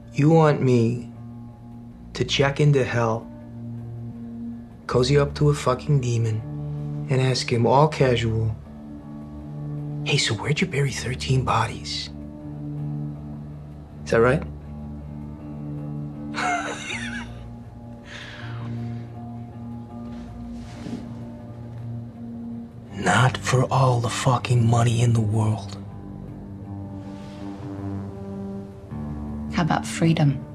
You want me to check into hell, cozy up to a fucking demon, and ask him all casual, hey, so where'd you bury 13 bodies? Is that right? Not for all the fucking money in the world. How about freedom?